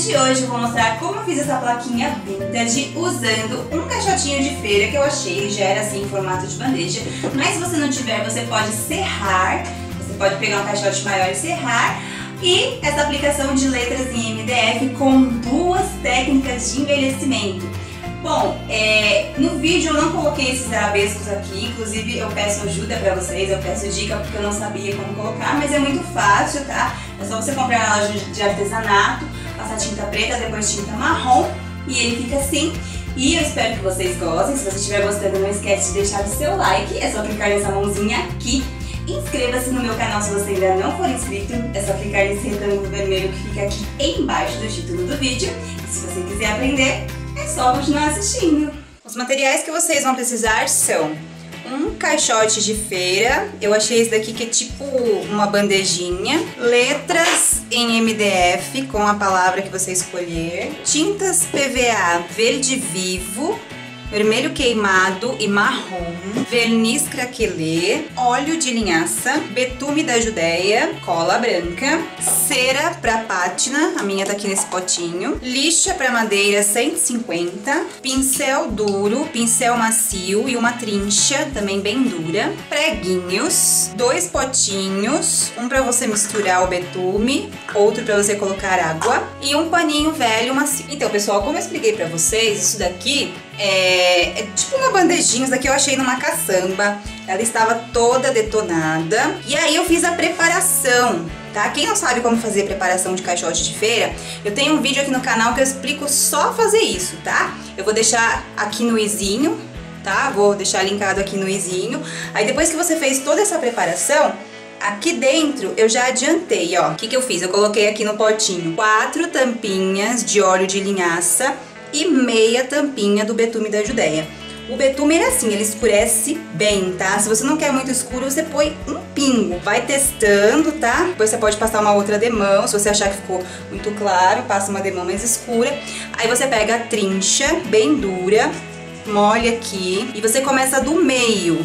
de hoje eu vou mostrar como eu fiz essa plaquinha vintage usando um caixotinho de feira que eu achei. Ele já era assim em formato de bandeja, mas se você não tiver, você pode serrar. Você pode pegar um caixote maior e serrar. E essa aplicação de letras em MDF com duas técnicas de envelhecimento. Bom, no vídeo eu não coloquei esses arabescos aqui, inclusive eu peço ajuda pra vocês, eu peço dica porque eu não sabia como colocar, mas é muito fácil, tá? É só você comprar na loja de artesanato, passar tinta preta, depois tinta marrom e ele fica assim. E eu espero que vocês gostem. Se você estiver gostando, não esquece de deixar o seu like, é só clicar nessa mãozinha aqui. Inscreva-se no meu canal se você ainda não for inscrito, é só clicar nesse retângulo vermelho que fica aqui embaixo do título do vídeo. E se você quiser aprender, é só continuar assistindo. Os materiais que vocês vão precisar são um caixote de feira, eu achei esse daqui que é tipo uma bandejinha, letras em MDF com a palavra que você escolher, tintas PVA verde vivo, vermelho queimado e marrom, verniz craquelê, óleo de linhaça, betume da Judéia, cola branca, cera pra pátina, a minha tá aqui nesse potinho, lixa pra madeira 150, pincel duro, pincel macio e uma trincha também bem dura, preguinhos, 2 potinhos, um pra você misturar o betume, outro pra você colocar água e um paninho velho macio. Então, pessoal, como eu expliquei pra vocês, isso daqui é tipo uma bandejinha, isso daqui eu achei numa caçamba, ela estava toda detonada. E aí eu fiz a preparação, tá? Quem não sabe como fazer preparação de caixote de feira, eu tenho um vídeo aqui no canal que eu explico só fazer isso, tá? Eu vou deixar aqui no izinho, tá? Vou deixar linkado aqui no izinho. Aí depois que você fez toda essa preparação, aqui dentro eu já adiantei, ó. O que eu fiz? Eu coloquei aqui no potinho 4 tampinhas de óleo de linhaça e meia tampinha do betume da Judéia. O betume é assim, ele escurece bem, tá? Se você não quer muito escuro, você põe um pingo. Vai testando, tá? Depois você pode passar uma outra demão. Se você achar que ficou muito claro, passa uma demão mais escura. Aí você pega a trincha, bem dura, molha aqui e você começa do meio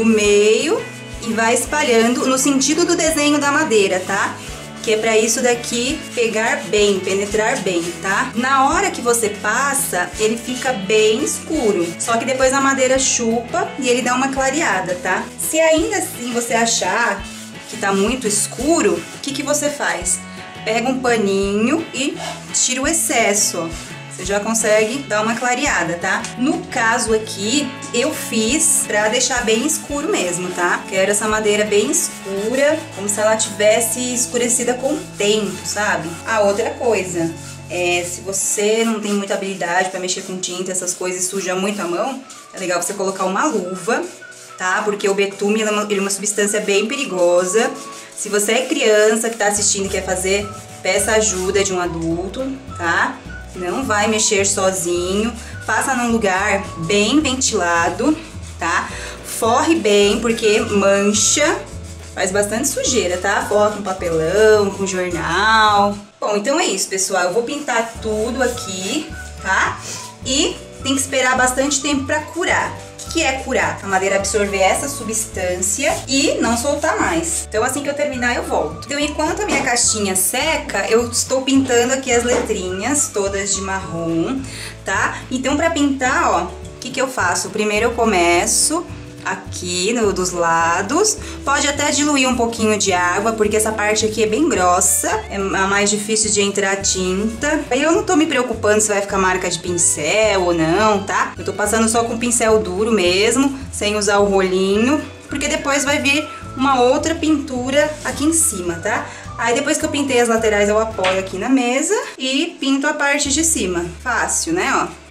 e vai espalhando no sentido do desenho da madeira, tá? Que é pra isso daqui pegar bem, penetrar bem, tá? Na hora que você passa, ele fica bem escuro. Só que depois a madeira chupa e ele dá uma clareada, tá? Se ainda assim você achar que tá muito escuro, o que você faz? Pega um paninho e tira o excesso, ó. Você já consegue dar uma clareada, tá? No caso aqui, eu fiz pra deixar bem escuro mesmo, tá? Quero essa madeira bem escura, como se ela tivesse escurecida com o tempo, sabe? A outra coisa, se você não tem muita habilidade pra mexer com tinta, essas coisas, suja muito a mão, é legal você colocar uma luva, tá? Porque o betume ele é uma substância bem perigosa. Se você é criança que tá assistindo e quer fazer, peça ajuda de um adulto, tá? Não vai mexer sozinho, faça num lugar bem ventilado, tá? Forre bem, porque mancha, faz bastante sujeira, tá? Forre com papelão, com jornal. Bom, então é isso, pessoal. Eu vou pintar tudo aqui, tá? E tem que esperar bastante tempo pra curar. O que é curar? A madeira absorver essa substância e não soltar mais. Então assim que eu terminar eu volto. Então enquanto a minha caixinha seca, eu estou pintando aqui as letrinhas todas de marrom, tá? Então pra pintar, ó, o que eu faço? Primeiro eu começo aqui dos lados, pode até diluir um pouquinho de água, porque essa parte aqui é bem grossa, é mais difícil de entrar tinta. Aí eu não tô me preocupando se vai ficar marca de pincel ou não, tá? Eu tô passando só com pincel duro mesmo, sem usar o rolinho, porque depois vai vir uma outra pintura aqui em cima, tá? Aí depois que eu pintei as laterais, eu apoio aqui na mesa e pinto a parte de cima. Fácil, né, ó?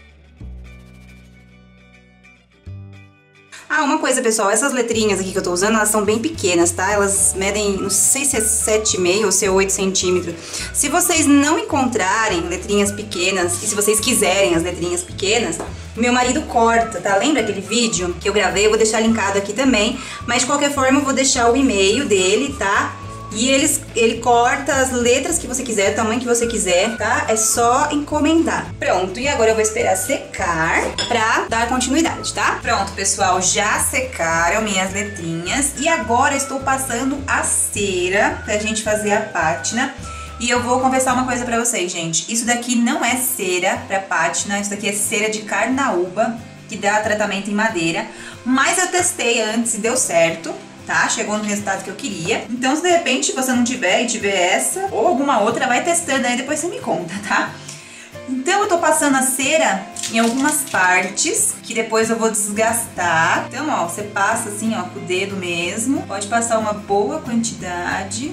Ah, uma coisa, pessoal, essas letrinhas aqui que eu tô usando, elas são bem pequenas, tá? Elas medem, não sei se é 7,5 ou se é 8 centímetros. Se vocês não encontrarem letrinhas pequenas, e se vocês quiserem as letrinhas pequenas, meu marido corta, tá? Lembra aquele vídeo que eu gravei? Eu vou deixar linkado aqui também, mas de qualquer forma eu vou deixar o e-mail dele, tá? E ele corta as letras que você quiser, o tamanho que você quiser, tá? É só encomendar. Pronto, e agora eu vou esperar secar pra dar continuidade, tá? Pronto, pessoal, já secaram minhas letrinhas. E agora estou passando a cera pra gente fazer a pátina. E eu vou confessar uma coisa pra vocês, gente. Isso daqui não é cera pra pátina, isso daqui é cera de carnaúba, que dá tratamento em madeira. Mas eu testei antes e deu certo, tá? Chegou no resultado que eu queria. Então, se de repente você não tiver e tiver essa ou alguma outra, vai testando aí, depois você me conta, tá? Então, eu tô passando a cera em algumas partes, que depois eu vou desgastar. Então, ó, você passa assim, ó, com o dedo mesmo. Pode passar uma boa quantidade.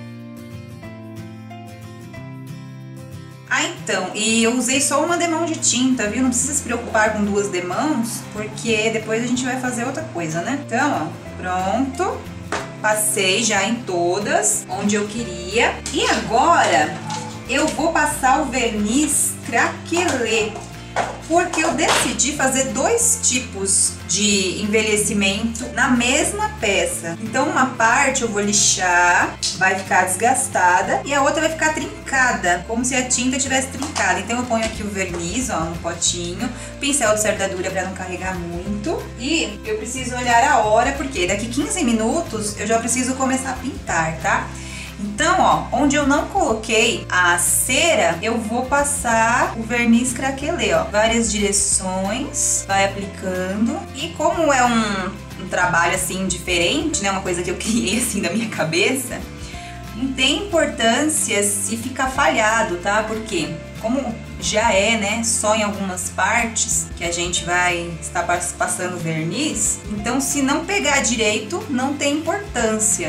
Ah, então, e eu usei só uma demão de tinta, viu? Não precisa se preocupar com 2 demãos, porque depois a gente vai fazer outra coisa, né? Então, ó, pronto. Passei já em todas, onde eu queria. E agora, eu vou passar o verniz craquelê, porque eu decidi fazer 2 tipos de envelhecimento na mesma peça. Então uma parte eu vou lixar, vai ficar desgastada, e a outra vai ficar trincada, como se a tinta tivesse trincada. Então eu ponho aqui o verniz, ó, no potinho, pincel de cerda-dura para não carregar muito. E eu preciso olhar a hora, porque daqui 15 minutos eu já preciso começar a pintar, tá? Então, ó, onde eu não coloquei a cera, eu vou passar o verniz craquelê, ó. Várias direções, vai aplicando. E como é um trabalho, assim, diferente, né? Uma coisa que eu criei, assim, da minha cabeça, não tem importância se ficar falhado, tá? Porque, como já é, né, só em algumas partes que a gente vai estar passando verniz, então se não pegar direito, não tem importância.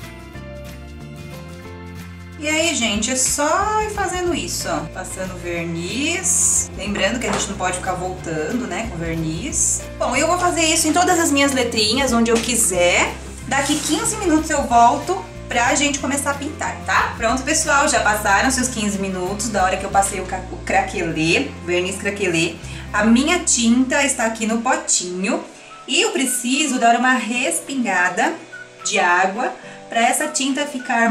E aí, gente, é só ir fazendo isso, ó. Passando verniz. Lembrando que a gente não pode ficar voltando, né, com verniz. Bom, eu vou fazer isso em todas as minhas letrinhas, onde eu quiser. Daqui 15 minutos eu volto pra gente começar a pintar, tá? Pronto, pessoal, já passaram seus 15 minutos da hora que eu passei o craquelê, verniz craquelê. A minha tinta está aqui no potinho. E eu preciso dar uma respingada de água pra essa tinta ficar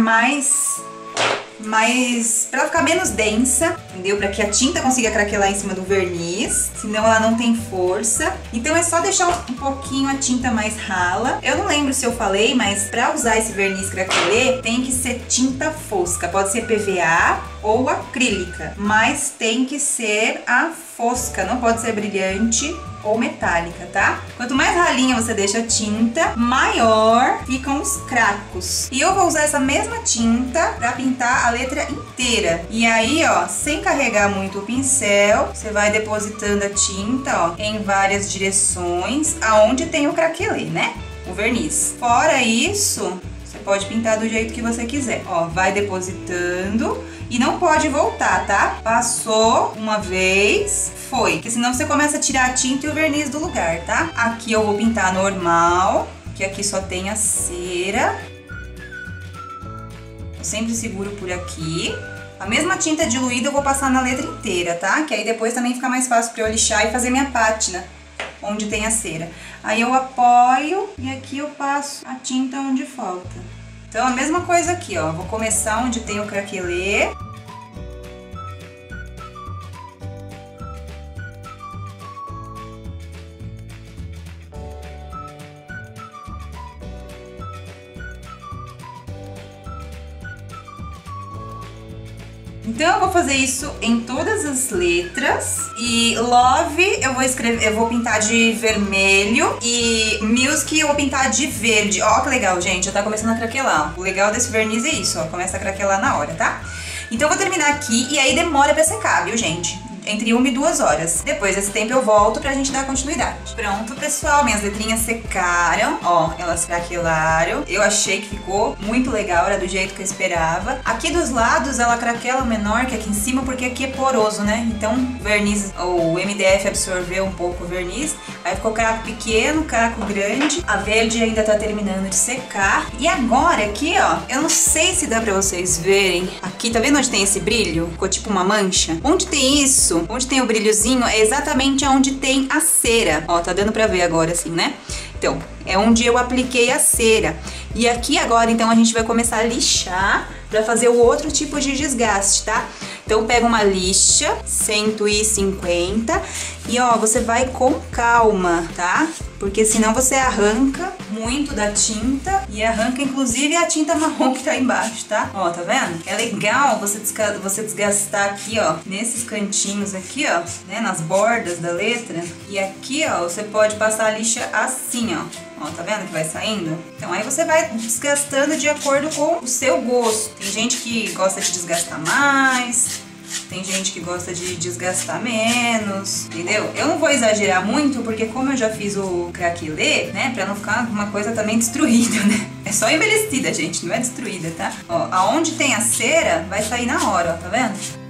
para ela ficar menos densa, entendeu? Para que a tinta consiga craquelar em cima do verniz, senão ela não tem força. Então é só deixar um pouquinho a tinta mais rala. Eu não lembro se eu falei, mas para usar esse verniz craquelê tem que ser tinta fosca, pode ser PVA ou acrílica, mas tem que ser a fosca, não pode ser brilhante ou metálica, tá? Quanto mais ralinha você deixa a tinta, maior ficam os cracos. E eu vou usar essa mesma tinta pra pintar a letra inteira. E aí, ó, sem carregar muito o pincel, você vai depositando a tinta, ó, em várias direções, aonde tem o craquelê, né? O verniz. Fora isso, você pode pintar do jeito que você quiser. Ó, vai depositando e não pode voltar, tá? Passou uma vez, foi. Porque senão você começa a tirar a tinta e o verniz do lugar, tá? Aqui eu vou pintar normal, que aqui só tem a cera. Eu sempre seguro por aqui. A mesma tinta diluída eu vou passar na letra inteira, tá? Que aí depois também fica mais fácil pra eu lixar e fazer minha pátina, onde tem a cera. Aí eu apoio e aqui eu passo a tinta onde falta. Então a mesma coisa aqui, ó. Vou começar onde tem o craquelê. Então eu vou fazer isso em todas as letras. E Love eu vou pintar de vermelho. E Music eu vou pintar de verde. Ó que legal, gente, já tá começando a craquelar. O legal desse verniz é isso, ó, começa a craquelar na hora, tá? Então eu vou terminar aqui e aí demora pra secar, viu, gente? Entre 1 e 2 horas. Depois desse tempo eu volto pra gente dar continuidade. Pronto, pessoal, minhas letrinhas secaram. Ó, elas craquelaram. Eu achei que ficou muito legal, era do jeito que eu esperava. Aqui dos lados ela craquela menor que aqui em cima, porque aqui é poroso, né? Então o verniz, o MDF absorveu um pouco o verniz. Aí ficou craco pequeno, craco grande. A verde ainda tá terminando de secar. E agora aqui, ó, eu não sei se dá pra vocês verem. Aqui, tá vendo onde tem esse brilho? Ficou tipo uma mancha. Onde tem isso? Onde tem o brilhozinho é exatamente onde tem a cera. Ó, tá dando pra ver agora assim, né? Então, é onde eu apliquei a cera. E aqui agora, então, a gente vai começar a lixar pra fazer o outro tipo de desgaste, tá? Então, pega uma lixa, 150, e ó, você vai com calma, tá? porque senão você arranca muito da tinta e arranca inclusive a tinta marrom que tá embaixo, tá? Ó, tá vendo? É legal você desgastar aqui, ó, nesses cantinhos aqui, ó, né, nas bordas da letra. E aqui, ó, você pode passar a lixa assim, ó. Ó, tá vendo que vai saindo? Então aí você vai desgastando de acordo com o seu gosto. Tem gente que gosta de desgastar mais, tem gente que gosta de desgastar menos, entendeu? Eu não vou exagerar muito, porque como eu já fiz o craquelê, né, pra não ficar uma coisa também destruída, né? É só envelhecida, gente, não é destruída, tá? Ó, aonde tem a cera, vai sair na hora, ó, tá vendo?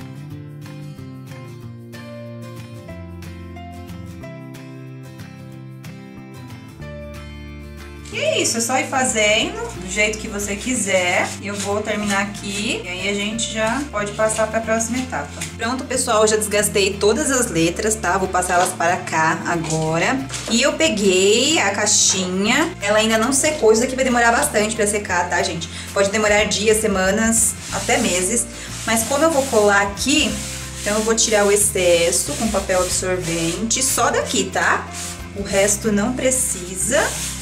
E é isso, é só ir fazendo do jeito que você quiser. Eu vou terminar aqui e aí a gente já pode passar para a próxima etapa. Pronto, pessoal, eu já desgastei todas as letras, tá? Vou passar elas para cá agora. E eu peguei a caixinha, ela ainda não secou, isso aqui vai demorar bastante para secar, tá, gente? Pode demorar dias, semanas, até meses. Mas como eu vou colar aqui, então eu vou tirar o excesso com papel absorvente, só daqui, tá? O resto não precisa.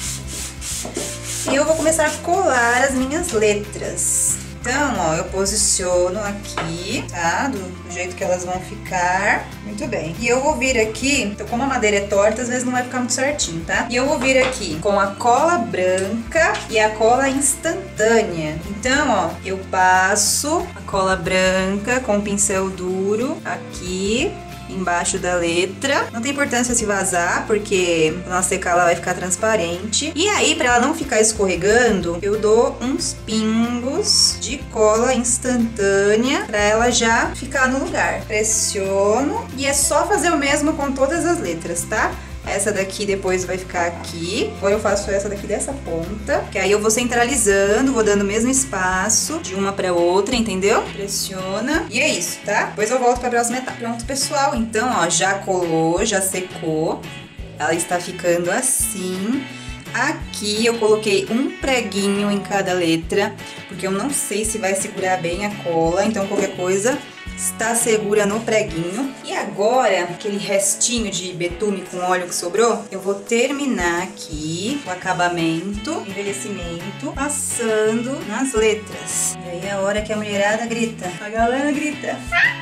E eu vou começar a colar as minhas letras. Então, ó, eu posiciono aqui, tá? Do jeito que elas vão ficar. Muito bem. E eu vou vir aqui, então como a madeira é torta, às vezes não vai ficar muito certinho, tá? E eu vou vir aqui com a cola branca e a cola instantânea. Então, ó, eu passo a cola branca com o pincel duro aqui embaixo da letra. Não tem importância se vazar, porque na secar ela vai ficar transparente. E aí, pra ela não ficar escorregando, eu dou uns pingos de cola instantânea pra ela já ficar no lugar. Pressiono e é só fazer o mesmo com todas as letras, tá? Essa daqui depois vai ficar aqui. Agora eu faço essa daqui dessa ponta, que aí eu vou centralizando, vou dando o mesmo espaço de uma pra outra, entendeu? Pressiona. E é isso, tá? Depois eu volto pra próxima etapa. Pronto, pessoal. Então, ó, já colou, já secou. Ela está ficando assim. Aqui eu coloquei um preguinho em cada letra, porque eu não sei se vai segurar bem a cola, então qualquer coisa está segura no preguinho. E agora, aquele restinho de betume com óleo que sobrou, eu vou terminar aqui o acabamento, envelhecimento, passando nas letras. E aí é a hora que a mulherada grita, a galera grita.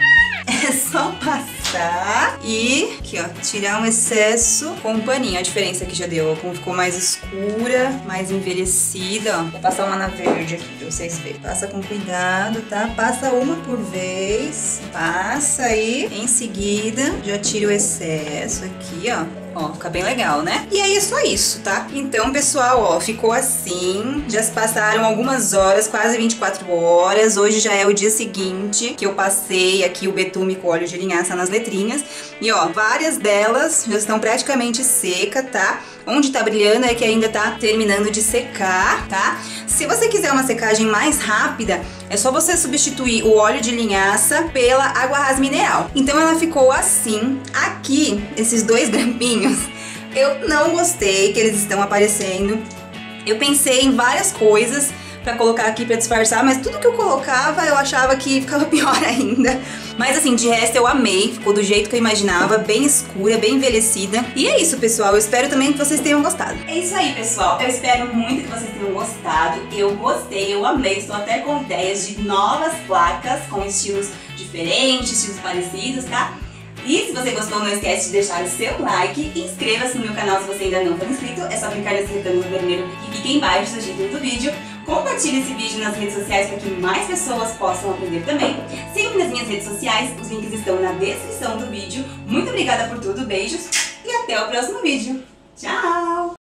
É só passar e aqui, ó, tirar um excesso com um paninho. A diferença que já deu, ó, como ficou mais escura, mais envelhecida, ó. Vou passar uma na verde aqui pra vocês verem. Passa com cuidado, tá? Passa uma por vez. Passa aí. Em seguida, já tira o excesso aqui, ó. Ó, fica bem legal, né? E aí é só isso, tá? Então, pessoal, ó, ficou assim. Já se passaram algumas horas, quase 24 horas. Hoje já é o dia seguinte que eu passei aqui o betume com óleo de linhaça nas letrinhas. E, ó, várias delas já estão praticamente secas, tá? Onde tá brilhando é que ainda tá terminando de secar, tá? Se você quiser uma secagem mais rápida, é só você substituir o óleo de linhaça pela água rasa mineral. Então ela ficou assim. Aqui, esses dois grampinhos, eu não gostei que eles estão aparecendo. Eu pensei em várias coisas pra colocar aqui pra disfarçar, mas tudo que eu colocava eu achava que ficava pior ainda. Mas assim, de resto eu amei, ficou do jeito que eu imaginava, bem escura, bem envelhecida. E é isso, pessoal, eu espero também que vocês tenham gostado. É isso aí, pessoal, eu espero muito que vocês tenham gostado. Eu gostei, eu amei, estou até com ideias de novas placas com estilos diferentes, estilos parecidos, tá? E se você gostou, não esquece de deixar o seu like, inscreva-se no meu canal se você ainda não for inscrito, é só clicar nesse retângulo vermelho que fica embaixo do título do vídeo. Compartilhe esse vídeo nas redes sociais para que mais pessoas possam aprender também. Siga-me nas minhas redes sociais, os links estão na descrição do vídeo. Muito obrigada por tudo, beijos e até o próximo vídeo. Tchau!